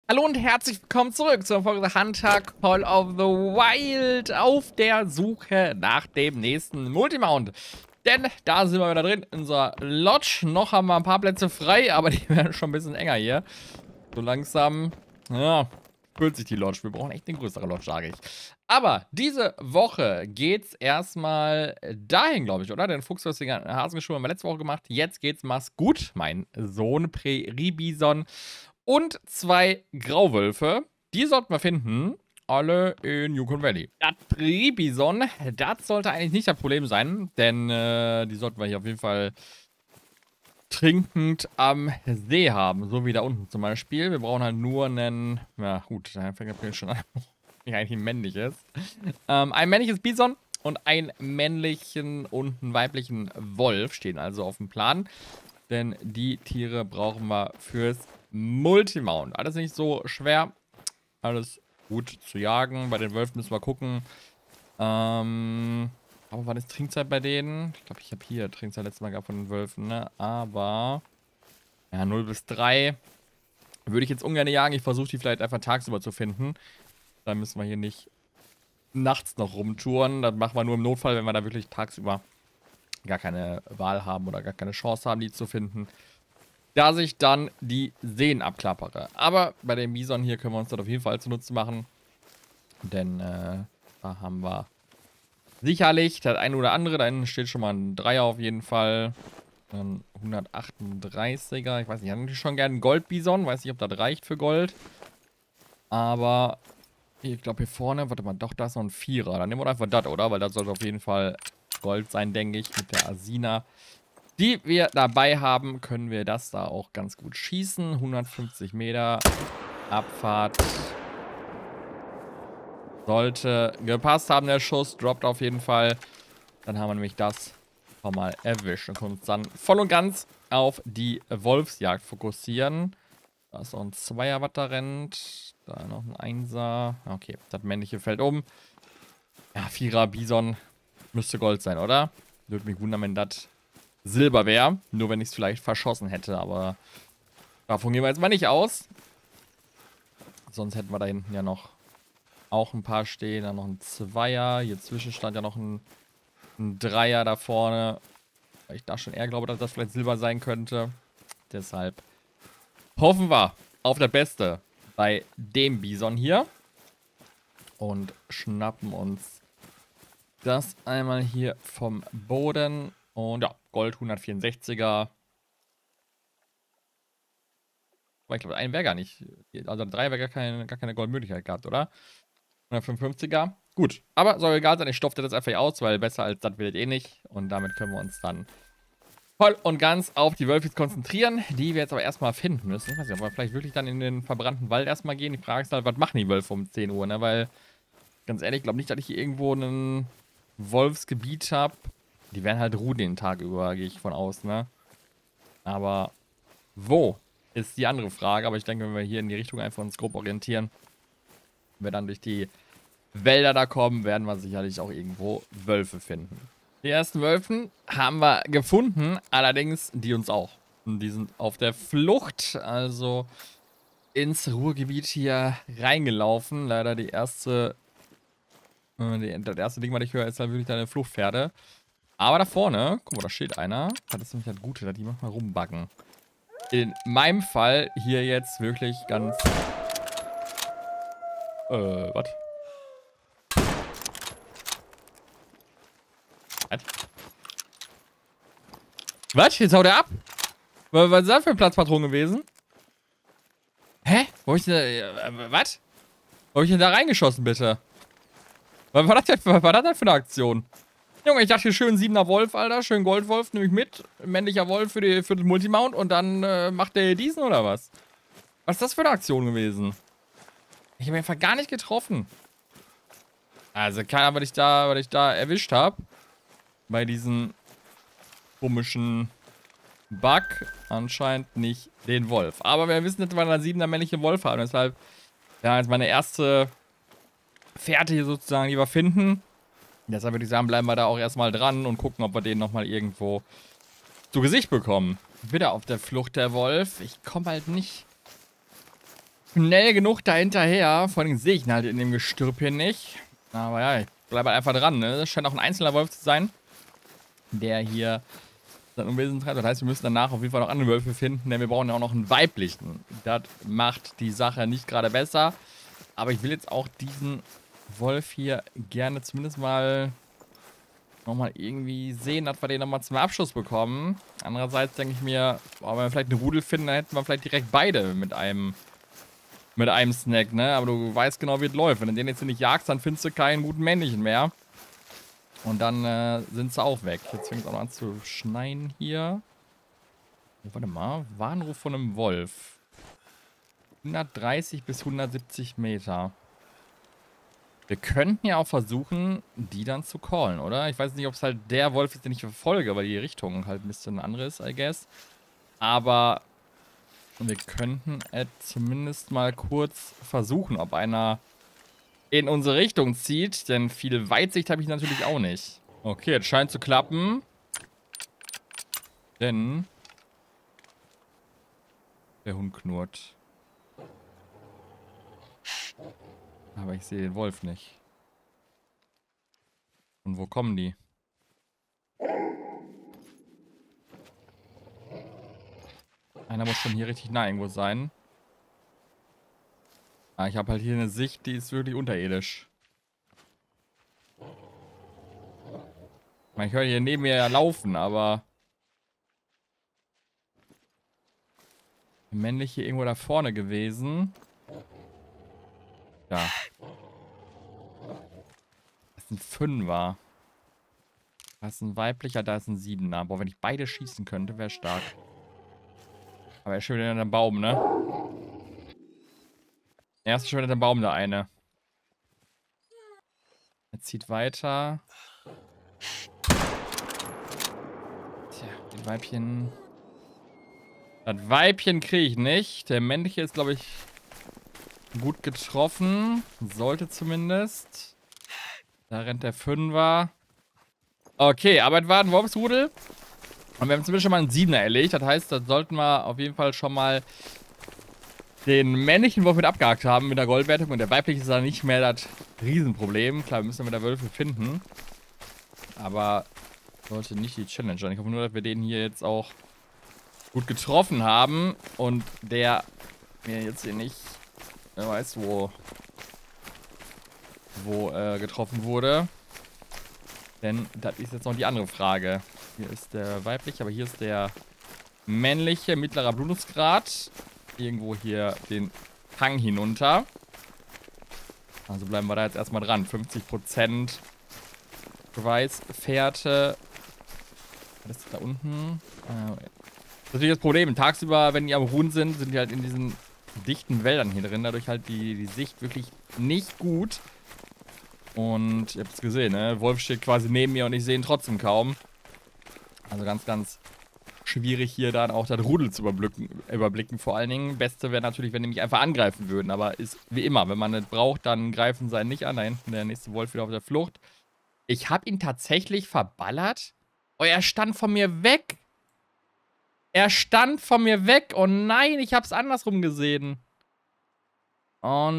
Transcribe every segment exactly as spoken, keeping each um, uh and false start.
Hallo und herzlich willkommen zurück zur Folge Hunter Call of the Wild auf der Suche nach dem nächsten Multimount. Denn da sind wir wieder drin in unserer Lodge. Noch haben wir ein paar Plätze frei, aber die werden schon ein bisschen enger hier. So langsam, ja, füllt sich die Lodge. Wir brauchen echt eine größere Lodge, sage ich. Aber diese Woche geht's erstmal dahin, glaube ich, oder? Den Fuchsröstigen Hasenschuh haben wir letzte Woche gemacht. Jetzt geht's mach's gut. Mein Sohn Prärie-Bison und zwei Grauwölfe. Die sollten wir finden. Alle in Yukon Valley. Das Prärie-Bison, das sollte eigentlich nicht das Problem sein. Denn äh, die sollten wir hier auf jeden Fall trinkend am See haben. So wie da unten zum Beispiel. Wir brauchen halt nur einen... Ja gut, da fängt das schon an. Eigentlich ein männliches. Ähm, ein männliches Bison und einen männlichen und einen weiblichen Wolf stehen also auf dem Plan. Denn die Tiere brauchen wir fürs Multimount. Alles nicht so schwer. Alles gut zu jagen. Bei den Wölfen müssen wir gucken. Ähm, aber wann ist Trinkzeit bei denen? Ich glaube, ich habe hier Trinkzeit letztes Mal gehabt von den Wölfen, ne? Aber ja, null bis drei würde ich jetzt ungern jagen. Ich versuche die vielleicht einfach tagsüber zu finden. Dann müssen wir hier nicht nachts noch rumtouren. Das machen wir nur im Notfall, wenn wir da wirklich tagsüber gar keine Wahl haben oder gar keine Chance haben, die zu finden. Da sich dann die Seen abklappere. Aber bei dem Bison hier können wir uns das auf jeden Fall zunutze machen. Denn äh, da haben wir sicherlich das eine oder andere. Da hinten steht schon mal ein Dreier auf jeden Fall. Ein hundertachtunddreißiger. Ich weiß nicht, ich hätte schon gerne einen Gold-Bison. Weiß nicht, ob das reicht für Gold. Aber ich glaube hier vorne, warte mal, doch, da ist noch ein Vierer. Dann nehmen wir einfach das, oder? Weil das sollte auf jeden Fall Gold sein, denke ich, mit der Asina. Die wir dabei haben, können wir das da auch ganz gut schießen. hundertfünfzig Meter Abfahrt. Sollte gepasst haben, der Schuss. Droppt auf jeden Fall. Dann haben wir nämlich das schon mal erwischt und können uns dann voll und ganz auf die Wolfsjagd fokussieren. Da ist noch ein Zweier, was da rennt. Da noch ein Einser. Okay, das männliche fällt um. Ja, Vierer Bison müsste Gold sein, oder? Würde mich wundern, wenn das Silber wäre. Nur wenn ich es vielleicht verschossen hätte, aber davon gehen wir jetzt mal nicht aus. Sonst hätten wir da hinten ja noch auch ein paar stehen. Dann noch ein Zweier. Hier zwischen stand ja noch ein, ein Dreier da vorne. Weil ich da schon eher glaube, dass das vielleicht Silber sein könnte. Deshalb hoffen wir auf das Beste bei dem Bison hier. Und schnappen uns das einmal hier vom Boden. Und ja, Gold hundertvierundsechziger. Aber ich glaube, ein wäre gar nicht. Also drei wäre gar keine, gar keine Goldmöglichkeit gehabt, oder? hundertfünfundfünfziger. Gut, aber soll egal sein, ich stopfe das einfach aus, weil besser als das wird eh nicht. Und damit können wir uns dann voll und ganz auf die Wölfe konzentrieren, die wir jetzt aber erstmal finden müssen. Ich weiß nicht, ob wir vielleicht wirklich dann in den verbrannten Wald erstmal gehen. Die Frage ist halt, was machen die Wölfe um zehn Uhr, ne? Weil, ganz ehrlich, ich glaube nicht, dass ich hier irgendwo ein Wolfsgebiet habe. Die werden halt ruhen den Tag über, gehe ich von aus, ne? Aber wo ist die andere Frage. Aber ich denke, wenn wir hier in die Richtung einfach uns grob orientieren, wenn wir dann durch die Wälder da kommen, werden wir sicherlich auch irgendwo Wölfe finden. Die ersten Wölfen haben wir gefunden, allerdings die uns auch. Und die sind auf der Flucht, also ins Ruhrgebiet hier reingelaufen. Leider die erste, äh, die, das erste Ding, was ich höre, ist dann wirklich deine Fluchtpferde. Aber da vorne, guck mal, da steht einer. Das ist nämlich das Gute, dass die manchmal rumbacken. In meinem Fall hier jetzt wirklich ganz... Äh, was? Was? Was? Jetzt haut er ab? Was ist das für ein Platzpatron gewesen? Hä? Wo hab ich denn da... Äh, was? Wo hab ich denn da reingeschossen, bitte? Was war das denn, was war das denn für eine Aktion? Junge, ich dachte hier schön siebener Wolf, Alter. Schön Goldwolf, nehme ich mit. Männlicher Wolf für, die, für den Multimount. Und dann äh, macht der diesen oder was? Was ist das für eine Aktion gewesen? Ich habe einfach gar nicht getroffen. Also keiner, was ich da, was ich da erwischt habe. Bei diesem komischen Bug. Anscheinend nicht den Wolf. Aber wir wissen, dass wir einen siebener männliche Wolf haben. Deshalb, ja, jetzt meine erste Fährte hier sozusagen, die wir finden. Deshalb würde ich sagen, bleiben wir da auch erstmal dran und gucken, ob wir den nochmal irgendwo zu Gesicht bekommen. Wieder auf der Flucht der Wolf. Ich komme halt nicht schnell genug da hinterher. Vor allem sehe ich ihn halt in dem Gestirb hier nicht. Aber ja, ich bleibe halt einfach dran, ne? Das scheint auch ein einzelner Wolf zu sein, der hier sein Unwesen treibt. Das heißt, wir müssen danach auf jeden Fall noch andere Wölfe finden, denn wir brauchen ja auch noch einen weiblichen. Das macht die Sache nicht gerade besser. Aber ich will jetzt auch diesen Wolf hier gerne zumindest mal nochmal irgendwie sehen, dass wir den nochmal zum Abschluss bekommen. Andererseits denke ich mir, wenn wir vielleicht eine Rudel finden, dann hätten wir vielleicht direkt beide mit einem mit einem Snack, ne? Aber du weißt genau, wie es läuft. Wenn du den jetzt nicht jagst, dann findest du keinen guten männlichen mehr. Und dann äh, sind sie auch weg. Jetzt fängt es auch noch an zu schneien hier. Oh, warte mal. Warnruf von einem Wolf. hundertdreißig bis hundertsiebzig Meter. Wir könnten ja auch versuchen, die dann zu callen, oder? Ich weiß nicht, ob es halt der Wolf ist, den ich verfolge, weil die Richtung halt ein bisschen andere ist, I guess. Aber wir könnten es zumindest mal kurz versuchen, ob einer in unsere Richtung zieht, denn viel Weitsicht habe ich natürlich auch nicht. Okay, es scheint zu klappen. Denn der Hund knurrt. Aber ich sehe den Wolf nicht. Und wo kommen die? Einer muss schon hier richtig nah irgendwo sein. Ah, ich habe halt hier eine Sicht, die ist wirklich unterirdisch. Ich meine, ich höre hier neben mir ja laufen, aber der männliche irgendwo da vorne gewesen. Ja. Das ist ein Fünfer. Das ist ein weiblicher, da ist ein Siebener. Boah, wenn ich beide schießen könnte, wäre stark. Aber er ist schon wieder in einem Baum, ne? Er ist schon in einem Baum, der eine. Er zieht weiter. Tja, die Weibchen... Das Weibchen kriege ich nicht. Der männliche ist, glaube ich, gut getroffen. Sollte zumindest. Da rennt der Fünfer. Okay, aber es war ein Wolfsrudel. Und wir haben zumindest schon mal einen Siebener erlegt. Das heißt, da sollten wir auf jeden Fall schon mal den männlichen Wolf mit abgehakt haben mit der Goldwertung. Und der weibliche ist dann nicht mehr das Riesenproblem. Klar, wir müssen mit der Wölfe finden. Aber sollte nicht die Challenge sein. Ich hoffe nur, dass wir den hier jetzt auch gut getroffen haben. Und der mir jetzt hier nicht, wer weiß wo, wo äh, getroffen wurde. Denn das ist jetzt noch die andere Frage. Hier ist der weibliche, aber hier ist der männliche, mittlerer Blutungsgrad. Irgendwo hier den Hang hinunter. Also bleiben wir da jetzt erstmal dran. fünfzig Prozent Beweisfährte. Was ist da unten? Äh, das ist natürlich das Problem. Tagsüber, wenn die am Ruhen sind, sind die halt in diesen dichten Wäldern hier drin. Dadurch halt die, die Sicht wirklich nicht gut. Und ihr habt es gesehen, ne? Wolf steht quasi neben mir und ich sehe ihn trotzdem kaum. Also ganz, ganz schwierig hier dann auch das Rudel zu überblicken. überblicken. Vor allen Dingen, Beste wäre natürlich, wenn die mich einfach angreifen würden. Aber ist wie immer, wenn man es braucht, dann greifen sie einen nicht an. Da hinten der nächste Wolf wieder auf der Flucht. Ich habe ihn tatsächlich verballert. Oh, er stand von mir weg. Er stand von mir weg. Oh nein, ich habe es andersrum gesehen. Oh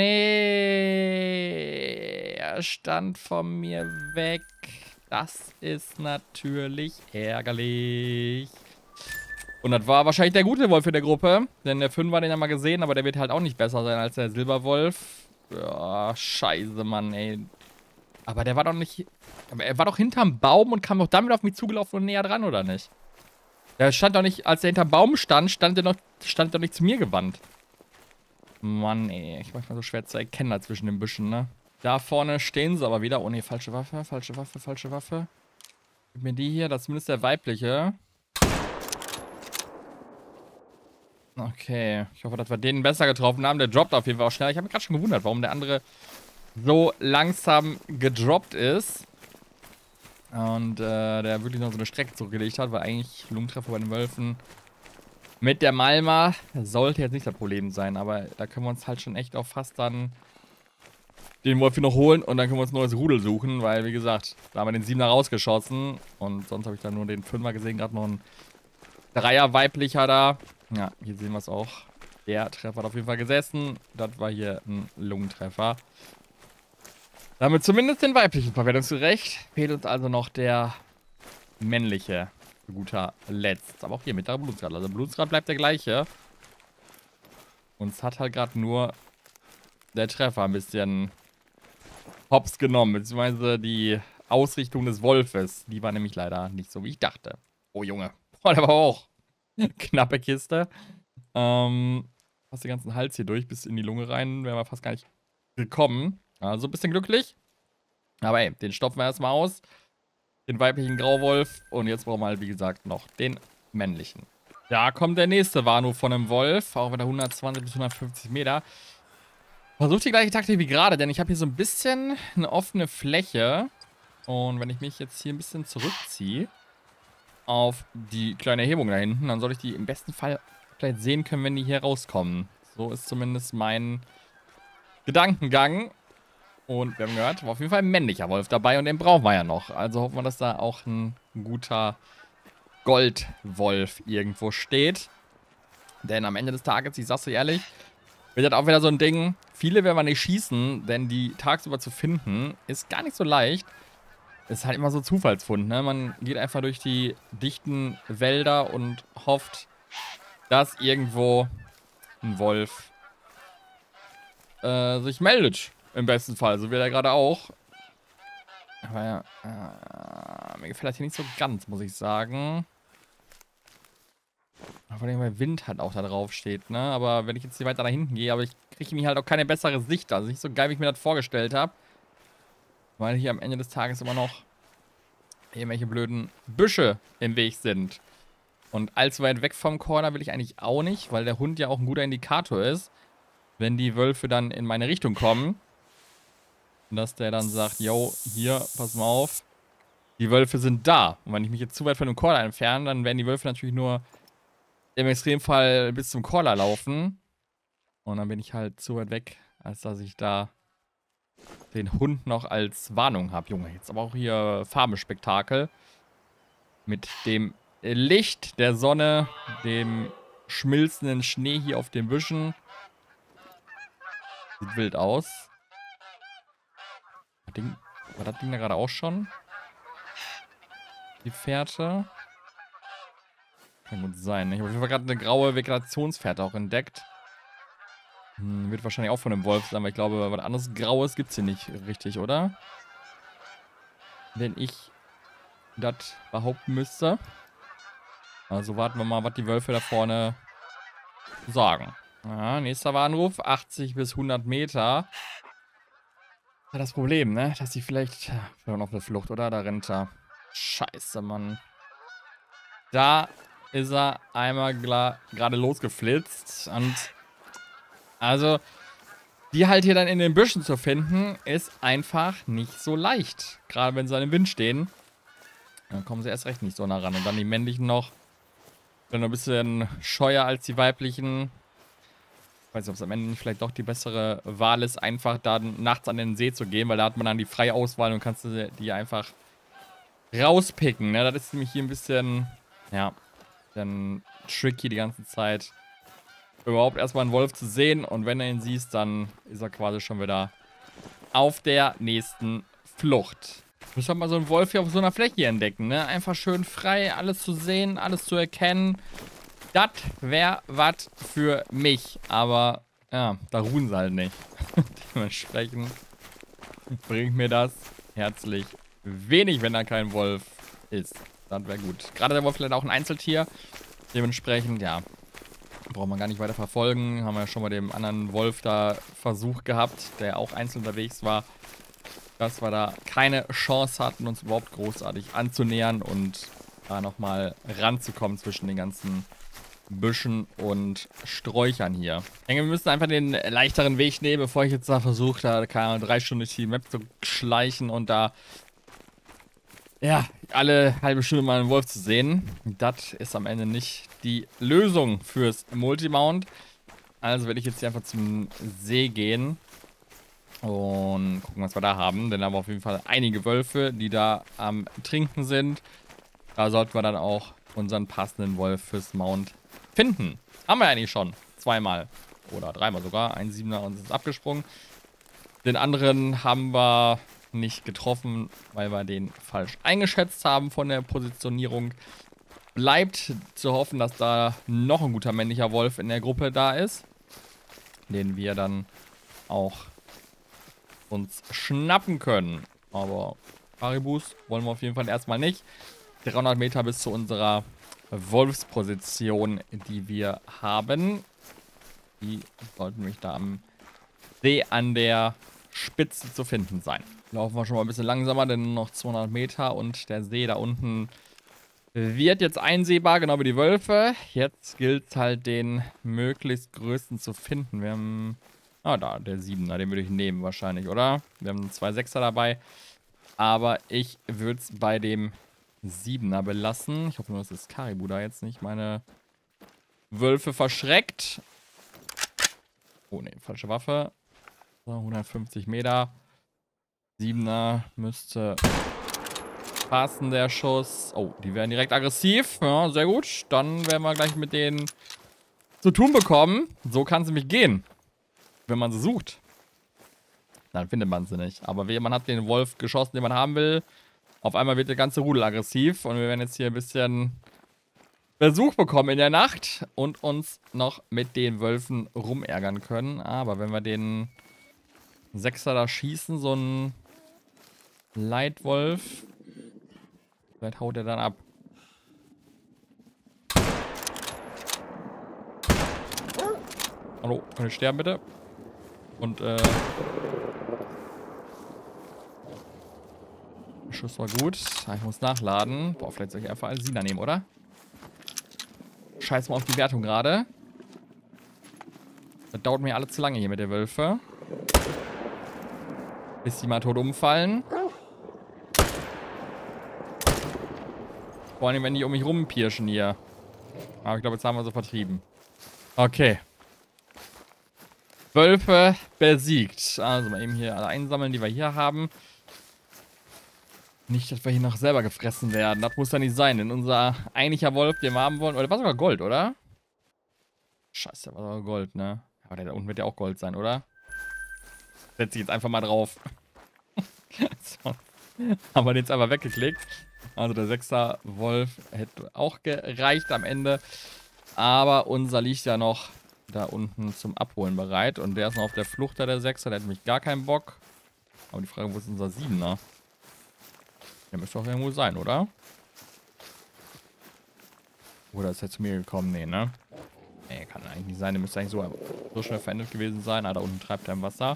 nee. Er stand von mir weg. Das ist natürlich ärgerlich. Und das war wahrscheinlich der gute Wolf in der Gruppe. Denn der Fünfer, den haben wir gesehen, aber der wird halt auch nicht besser sein als der Silberwolf. Ja, scheiße, Mann, ey. Aber der war doch nicht... Aber er war doch hinterm Baum und kam doch damit auf mich zugelaufen und näher dran, oder nicht? Der stand doch nicht... Als er hinterm Baum stand, stand er noch, stand doch nicht zu mir gewandt. Mann, ey. Ich manchmal so schwer zu erkennen da zwischen den Büschen, ne? Da vorne stehen sie aber wieder. Oh ne, falsche Waffe, falsche Waffe, falsche Waffe. Gib mir die hier, das ist zumindest der weibliche. Okay, ich hoffe, dass wir den besser getroffen haben. Der droppt auf jeden Fall auch schnell. Ich habe mich gerade schon gewundert, warum der andere so langsam gedroppt ist. Und äh, der wirklich noch so eine Strecke zurückgelegt hat, weil eigentlich Lungentreffer bei den Wölfen mit der Malma sollte jetzt nicht das Problem sein. Aber da können wir uns halt schon echt auch fast dann den Wolf hier noch holen und dann können wir uns ein neues Rudel suchen, weil, wie gesagt, da haben wir den Siebener rausgeschossen und sonst habe ich dann nur den Fünfer gesehen, gerade noch ein Dreier weiblicher da. Ja, hier sehen wir es auch. Der Treffer hat auf jeden Fall gesessen. Das war hier ein Lungentreffer. Damit zumindest den weiblichen Verwertungsgerecht. Fehlt uns also noch der männliche, zu guter Letzt. Aber auch hier mittlerer Blutgrad. Also Blutgrad bleibt der gleiche. Uns hat halt gerade nur der Treffer ein bisschen hops genommen. Beziehungsweise die Ausrichtung des Wolfes. Die war nämlich leider nicht so, wie ich dachte. Oh Junge. Boah, der war auch knappe Kiste. Ähm, fast den ganzen Hals hier durch, bis in die Lunge rein. Wären wir fast gar nicht gekommen. Also ein bisschen glücklich. Aber ey, den stopfen wir erstmal aus. Den weiblichen Grauwolf. Und jetzt brauchen wir halt, wie gesagt, noch den männlichen. Da kommt der nächste Warnruf von einem Wolf. Auch wieder hundertzwanzig bis hundertfünfzig Meter. Versucht die gleiche Taktik wie gerade, denn ich habe hier so ein bisschen eine offene Fläche. Und wenn ich mich jetzt hier ein bisschen zurückziehe auf die kleine Erhebung da hinten, dann soll ich die im besten Fall vielleicht sehen können, wenn die hier rauskommen. So ist zumindest mein Gedankengang. Und wir haben gehört, war auf jeden Fall ein männlicher Wolf dabei und den brauchen wir ja noch. Also hoffen wir, dass da auch ein guter Goldwolf irgendwo steht. Denn am Ende des Tages, ich sag's dir ehrlich, wird das auch wieder so ein Ding. Viele werden wir nicht schießen, denn die tagsüber zu finden, ist gar nicht so leicht. Ist halt immer so Zufallsfund, ne? Man geht einfach durch die dichten Wälder und hofft, dass irgendwo ein Wolf äh, sich meldet. Im besten Fall, so wie er gerade auch. Aber ja, äh, mir gefällt das hier nicht so ganz, muss ich sagen. Vor allem, weil Wind halt auch da drauf steht, ne? Aber wenn ich jetzt hier weiter nach hinten gehe, aber ich kriege mir halt auch keine bessere Sicht. Also nicht so geil, wie ich mir das vorgestellt habe. Weil hier am Ende des Tages immer noch irgendwelche blöden Büsche im Weg sind. Und allzu weit weg vom Corner will ich eigentlich auch nicht, weil der Hund ja auch ein guter Indikator ist, wenn die Wölfe dann in meine Richtung kommen. Und dass der dann sagt, yo, hier, pass mal auf, die Wölfe sind da. Und wenn ich mich jetzt zu weit von dem Corner entferne, dann werden die Wölfe natürlich nur im Extremfall bis zum Corner laufen. Und dann bin ich halt zu weit weg, als dass ich da den Hund noch als Warnung habe. Junge, jetzt aber auch hier Farbenspektakel. Mit dem Licht der Sonne, dem schmilzenden Schnee hier auf den Büschen. Sieht wild aus. Das Ding, war das Ding da gerade auch schon? Die Fährte? Kann gut sein. Ne? Ich habe auf jeden Fall gerade eine graue Vegetationsfährte auch entdeckt. Hm, wird wahrscheinlich auch von einem Wolf sein, weil ich glaube, was anderes Graues gibt es hier nicht richtig, oder? Wenn ich das behaupten müsste. Also warten wir mal, was die Wölfe da vorne sagen. Ja, nächster Warnruf, achtzig bis hundert Meter. Das Problem, ne? Dass die vielleicht... Ja, noch eine Flucht, oder? Da rennt er. Scheiße, Mann. Da ist er einmal gerade losgeflitzt. Und... Also... Die halt hier dann in den Büschen zu finden, ist einfach nicht so leicht. Gerade wenn sie an dem Wind stehen. Dann kommen sie erst recht nicht so nah ran. Und dann die männlichen noch. Dann ein bisschen scheuer als die weiblichen. Ich weiß nicht, ob es am Ende nicht vielleicht doch die bessere Wahl ist, einfach dann nachts an den See zu gehen, weil da hat man dann die freie Auswahl und kannst du die einfach rauspicken. Ne? Das ist nämlich hier ein bisschen, ja, dann tricky die ganze Zeit, überhaupt erstmal einen Wolf zu sehen. Und wenn du ihn siehst, dann ist er quasi schon wieder auf der nächsten Flucht. Ich muss halt mal so einen Wolf hier auf so einer Fläche entdecken, ne? Einfach schön frei, alles zu sehen, alles zu erkennen. Das wäre was für mich. Aber, ja, da ruhen sie halt nicht. Dementsprechend bringt mir das herzlich wenig, wenn da kein Wolf ist. Das wäre gut. Gerade der Wolf ist leider auch ein Einzeltier. Dementsprechend, ja, braucht man gar nicht weiter verfolgen. Haben wir ja schon bei dem anderen Wolf da Versuch gehabt, der auch einzeln unterwegs war. Dass wir da keine Chance hatten, uns überhaupt großartig anzunähern und da nochmal ranzukommen zwischen den ganzen Büschen und Sträuchern hier. Ich denke, wir müssen einfach den leichteren Weg nehmen, bevor ich jetzt da versuche, da keine Ahnung, drei Stunden durch die Map zu schleichen und da ja, alle halbe Stunde mal einen Wolf zu sehen. Das ist am Ende nicht die Lösung fürs Multimount. Also werde ich jetzt hier einfach zum See gehen und gucken, was wir da haben. Denn da haben wir auf jeden Fall einige Wölfe, die da am Trinken sind. Da sollten wir dann auch unseren passenden Wolf fürs Mount finden. Haben wir eigentlich schon. Zweimal. Oder dreimal sogar. Ein Siebener und ist abgesprungen. Den anderen haben wir nicht getroffen, weil wir den falsch eingeschätzt haben von der Positionierung. Bleibt zu hoffen, dass da noch ein guter männlicher Wolf in der Gruppe da ist. Den wir dann auch uns schnappen können. Aber Karibus wollen wir auf jeden Fall erstmal nicht. dreihundert Meter bis zu unserer Wolfsposition, die wir haben. Die sollten mich da am See an der Spitze zu finden sein. Laufen wir schon mal ein bisschen langsamer, denn noch zweihundert Meter und der See da unten wird jetzt einsehbar, genau wie die Wölfe. Jetzt gilt es halt, den möglichst größten zu finden. Wir haben, ah da, der Siebener, den würde ich nehmen wahrscheinlich, oder? Wir haben zwei Sechser dabei, aber ich würde es bei dem Siebener belassen. Ich hoffe nur, dass das Karibu da jetzt nicht meine Wölfe verschreckt. Oh ne, falsche Waffe. So, hundertfünfzig Meter. Siebener müsste passen, der Schuss. Oh, die werden direkt aggressiv. Ja, sehr gut. Dann werden wir gleich mit denen zu tun bekommen. So kann es nämlich gehen. Wenn man sie sucht. Dann findet man sie nicht. Aber man hat den Wolf geschossen, den man haben will. Auf einmal wird der ganze Rudel aggressiv. Und wir werden jetzt hier ein bisschen Besuch bekommen in der Nacht. Und uns noch mit den Wölfen rumärgern können. Aber wenn wir den Sechser da schießen, so ein Leitwolf, vielleicht haut er dann ab. Hallo, kann ich sterben bitte? Und äh... der Schuss war gut. Ich muss nachladen. Boah, vielleicht soll ich einfach Alsina nehmen, oder? Scheiß mal auf die Wertung gerade. Das dauert mir alle zu lange hier mit der Wölfe. Bis die mal tot umfallen. Vor allem, wenn die um mich rumpirschen hier. Aber ich glaube, jetzt haben wir sie vertrieben. Okay. Wölfe besiegt. Also mal eben hier alle einsammeln, die wir hier haben. Nicht, dass wir hier noch selber gefressen werden. Das muss ja nicht sein. Denn unser eigentlicher Wolf, den wir haben wollen... Oder der war sogar Gold, oder? Scheiße, der war sogar Gold, ne? Aber der da unten wird ja auch Gold sein, oder? Setze ich jetzt einfach mal drauf. So. Haben wir den jetzt einfach weggeklickt. Also der Sechser Wolf hätte auch gereicht am Ende. Aber unser liegt ja noch da unten zum Abholen bereit. Und der ist noch auf der Flucht, da der Sechser. Der hat nämlich gar keinen Bock. Aber die Frage, wo ist unser Siebener? Der müsste doch irgendwo sein, oder? Oder ist er zu mir gekommen? Nee, ne? Nee, kann eigentlich nicht sein. Der müsste eigentlich so, so schnell verändert gewesen sein. Ah, da unten treibt er im Wasser.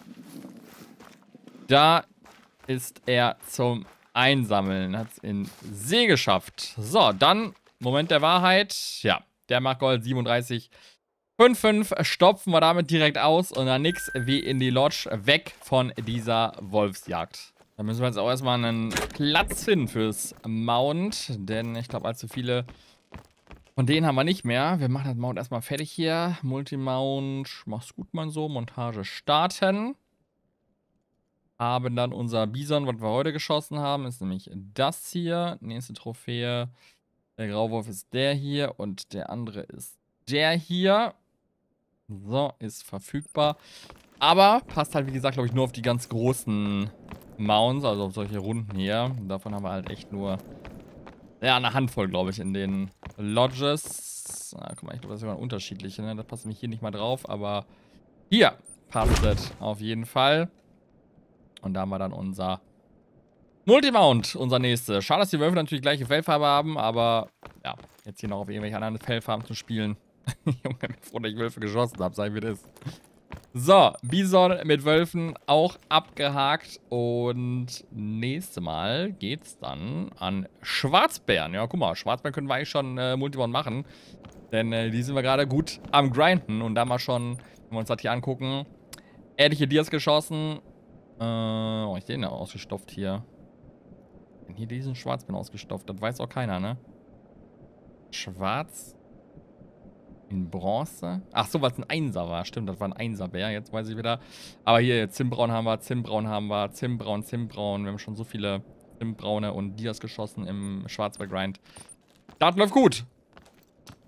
Da ist er zum Einsammeln. Hat es in See geschafft. So, dann Moment der Wahrheit. Ja, der macht Gold siebenunddreißig Komma fünfundfünfzig. Stopfen wir damit direkt aus. Und dann nix wie in die Lodge. Weg von dieser Wolfsjagd. Da müssen wir jetzt auch erstmal einen Platz finden fürs Mount. Denn ich glaube, allzu viele von denen haben wir nicht mehr. Wir machen das Mount erstmal fertig hier. Multimount. Mach's gut, mein so. Montage starten. Haben dann unser Bison, was wir heute geschossen haben, ist nämlich das hier. Nächste Trophäe. Der Grauwolf ist der hier und der andere ist der hier. So, ist verfügbar. Aber passt halt, wie gesagt, glaube ich, nur auf die ganz großen Mounts, also auf solche Runden hier. Davon haben wir halt echt nur, ja, eine Handvoll, glaube ich, in den Lodges. Ah, guck mal, ich glaube, das ist sogar unterschiedliche, ne? Das passt nämlich hier nicht mal drauf, aber hier passt das auf jeden Fall. Und da haben wir dann unser Multimount, unser nächstes. Schade, dass die Wölfe natürlich gleiche Fellfarbe haben, aber ja, jetzt hier noch auf irgendwelche anderen Fellfarben zu spielen. Junge, ich bin froh, dass ich Wölfe geschossen habe, sei wie das ist. So, Bison mit Wölfen auch abgehakt. Und nächstes Mal geht's dann an Schwarzbären. Ja, guck mal, Schwarzbären können wir eigentlich schon äh, Multimount machen. Denn äh, die sind wir gerade gut am Grinden. Und da mal schon, wenn wir uns das hier angucken, etliche Dias geschossen. Äh, oh, ich den ja ausgestopft hier. Denn hier diesen Schwarzbären ausgestopft, das weiß auch keiner, ne? Schwarz in Bronze. Ach so, weil es ein Einser war. Stimmt, das war ein Einserbär. Jetzt weiß ich wieder. Aber hier, Zimmbraun haben wir, Zimmbraun haben wir, Zimmbraun, Zimmbraun. Wir haben schon so viele Zimmbraune und Dias geschossen im Schwarzbär-Grind. Das läuft gut.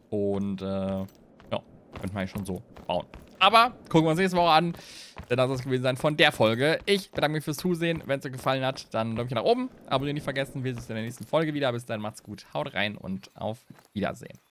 Und, äh, ja, könnte man eigentlich schon so bauen. Aber gucken wir uns nächste Woche an, denn das soll es gewesen sein von der Folge. Ich bedanke mich fürs Zusehen. Wenn es euch gefallen hat, dann Däumchen nach oben. Abonnieren nicht vergessen. Wir sehen uns in der nächsten Folge wieder. Bis dann, macht's gut. Haut rein und auf Wiedersehen.